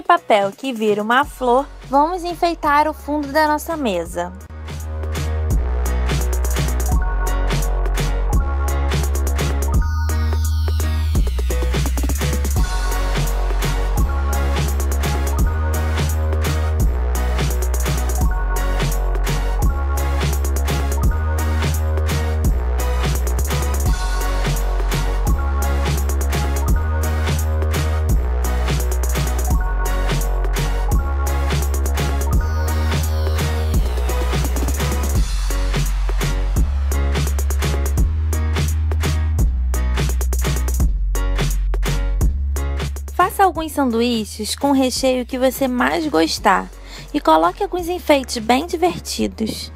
papel que vira uma flor, vamos enfeitar o fundo da nossa mesa. Faça alguns sanduíches com o recheio que você mais gostar e coloque alguns enfeites bem divertidos.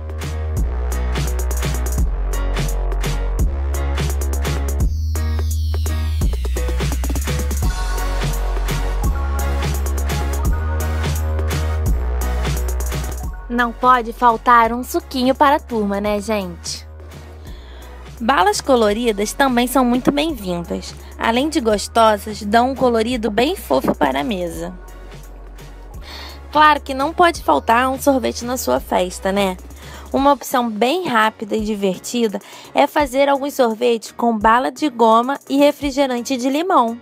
Não pode faltar um suquinho para a turma, né, gente? Balas coloridas também são muito bem-vindas. Além de gostosas, dão um colorido bem fofo para a mesa. Claro que não pode faltar um sorvete na sua festa, né? Uma opção bem rápida e divertida é fazer alguns sorvetes com bala de goma e refrigerante de limão.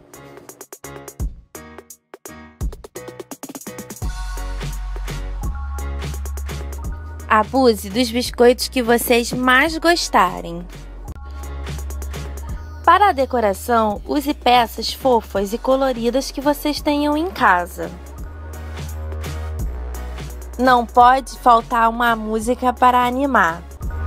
Abuse dos biscoitos que vocês mais gostarem. Para a decoração, use peças fofas e coloridas que vocês tenham em casa. Não pode faltar uma música para animar.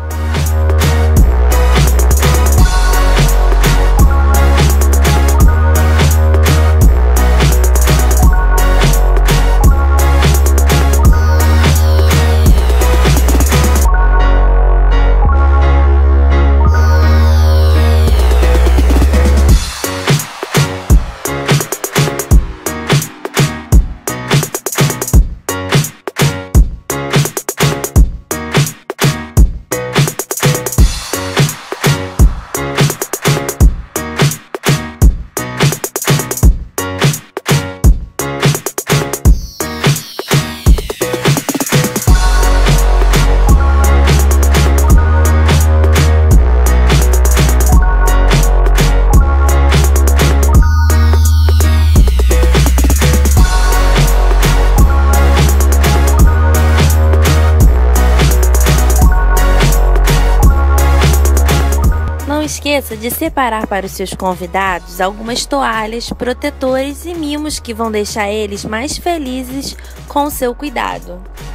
Não esqueça de separar para os seus convidados algumas toalhas, protetores e mimos que vão deixar eles mais felizes com o seu cuidado.